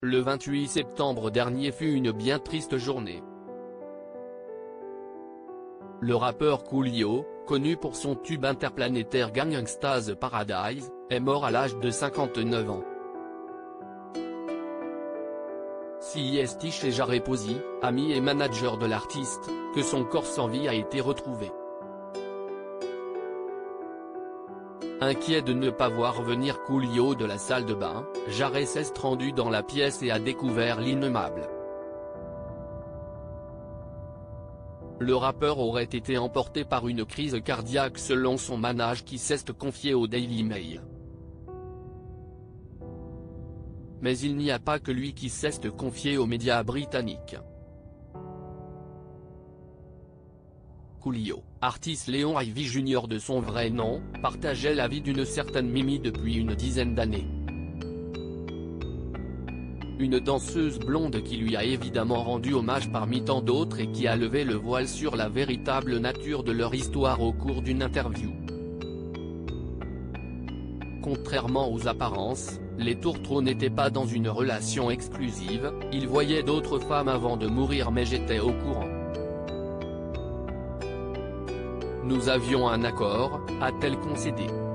Le 28 septembre dernier fut une bien triste journée. Le rappeur Coolio, connu pour son tube interplanétaire Gangsta's Paradise, est mort à l'âge de 59 ans. C'est chez Jare Posey, ami et manager de l'artiste, que son corps sans vie a été retrouvé. Inquiet de ne pas voir venir Coolio de la salle de bain, Jare s'est rendu dans la pièce et a découvert l'innommable. Le rappeur aurait été emporté par une crise cardiaque selon son manager qui s'est confié au Daily Mail. Mais il n'y a pas que lui qui s'est confié aux médias britanniques. Coolio, Artis Leon Ivy Jr. de son vrai nom, partageait la vie d'une certaine Mimi depuis une dizaine d'années. Une danseuse blonde qui lui a évidemment rendu hommage parmi tant d'autres et qui a levé le voile sur la véritable nature de leur histoire au cours d'une interview. Contrairement aux apparences, les tourtereaux n'étaient pas dans une relation exclusive, ils voyaient d'autres femmes avant de mourir mais j'étais au courant. Nous avions un accord, a-t-elle concédé.